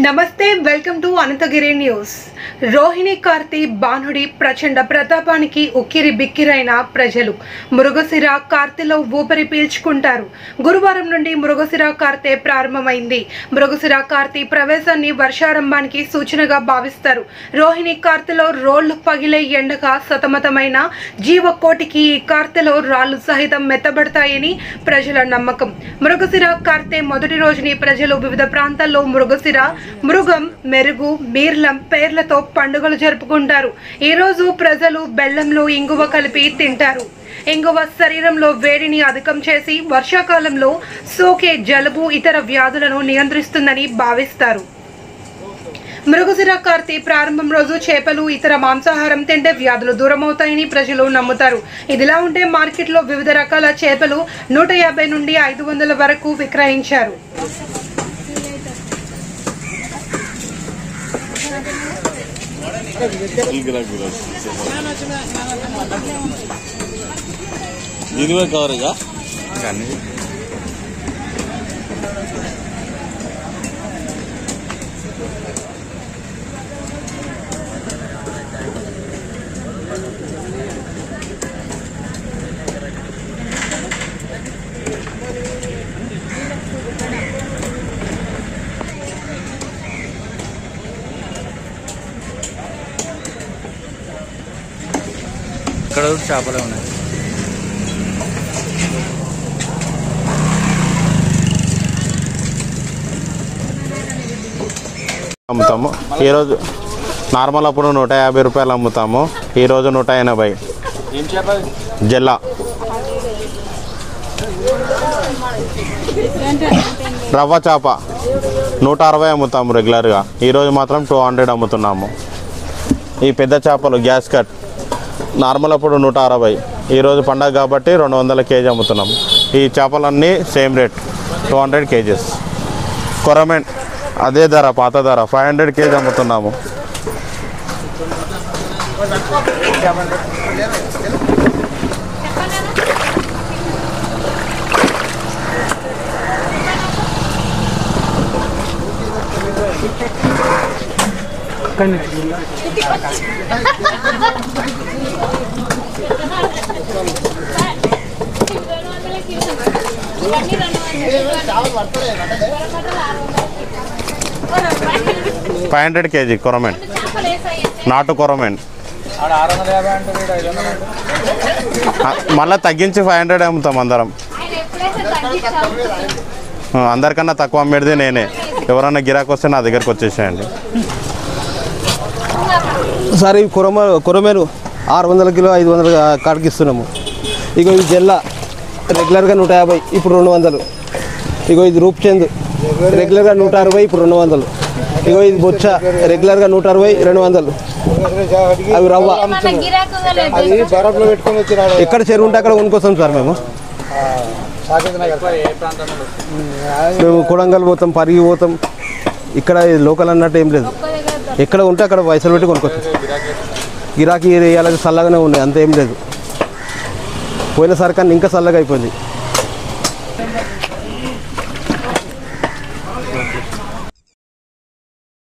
నమస్తే welcome to Ananthagiri news. Rohini కార్తీ బాణుడి ప్రచండ ప్రతాపానికి ఉక్కిరి బిక్కిరైన ప్రజలు మృగశిర కార్తెలో ఊపిరి పీల్చుకుంటారు। గురువారం నుండి మృగశిర కార్తె ప్రారంభమైంది। మృగశిర కార్తీ ప్రవేశాన్ని వర్షారంభానికి సూచనగా భావిస్తారు। రోహిణి కార్తెలో రోళ్లు పగిలే ఎండగా సతమతమైన జీవకోటికి ఈ కార్తెలో రాళ్లు సహితం మెత్తబడతాయని ప్రజల నమ్మకం। మృగశిర కార్తె మొదటి రోజుని ప్రజలు వివిధ ప్రాంతాల్లో మృగశిర, మృగం, మెరుగు, మీర్లం పేర్లతో పండుగలు జరుపుకుంటారు। ఈ రోజు ప్రజలు బెల్లంలో ఇంగువ కలిపి తింటారు। ఇంగువ శరీరంలో వేడిని అధికం చేసి వర్షాకాలంలో సోకే జలుబు, ఇతర వ్యాధులను నియంత్రిస్తుందని భావిస్తారు। మృగశిర కార్తీ ప్రారంభం రోజు చేపలు, ఇతర మాంసాహారం తింటే వ్యాధులు దూరమవుతాయని ప్రజలు నమ్ముతారు। ఇదిలా ఉంటే మార్కెట్లో వివిధ రకాల చేపలు 150 నుండి 500 వరకు విక్రయించారు। ఇక్కడ చేపలే ఉన్నాయి। అమ్ముతాము ఈరోజు నార్మల్ అప్పుడు 150 రూపాయలు అమ్ముతాము, ఈరోజు 180। జెల్లా రవ్వ చేప 160 అమ్ముతాము రెగ్యులర్గా, ఈరోజు మాత్రం 200 అమ్ముతున్నాము। ఈ పెద్ద చేపలు గ్యాస్ కట్ నార్మల్ అప్పుడు 160, ఈరోజు పండగ కాబట్టి 200 కేజీ అమ్ముతున్నాము। ఈ చేపలన్నీ సేమ్ రేట్ 200 కేజీస్। కొరమెన్ అదే ధర, పాత ధర 500 కేజీ అమ్ముతున్నాము। $500 కేజీ కొరమెన్, నాటు కొరమెన్ మళ్ళీ తగ్గించి 500 అమ్ముతాం అందరం। అందరికన్నా తక్కువ అమ్మేది నేనే, ఎవరన్నా గిరాకు వస్తే నా దగ్గరకు వచ్చేసేయండి। సార్ ఈ కొరమేను 600 కిలో 500 కాడికి ఇస్తున్నాము। ఇగో ఈ జెల్లా రెగ్యులర్గా 150, ఇప్పుడు 200। ఇగో ఇది రూప్చంద్ రెగ్యులర్గా 160, ఇప్పుడు 200। ఇగో ఇది బొచ్చ రెగ్యులర్గా 160, 200। అవి రవ్వ ఎక్కడ చెరువు ఉంటే అక్కడ కొనుక్కొస్తాం సార్ మేము కొడంగల్ పోతాం, పరిగి పోతాం, ఇక్కడ లోకల్ అన్నట్టు ఏం లేదు, ఎక్కడ ఉంటే అక్కడ పైసలు పెట్టి కొనుక్కొస్తాం। గిరాకీ అలాగే చల్లగానే ఉన్నాయి, అంత ఏం లేదు। పోయినసారి కన్నా ఇంకా చల్లగా అయిపోయింది।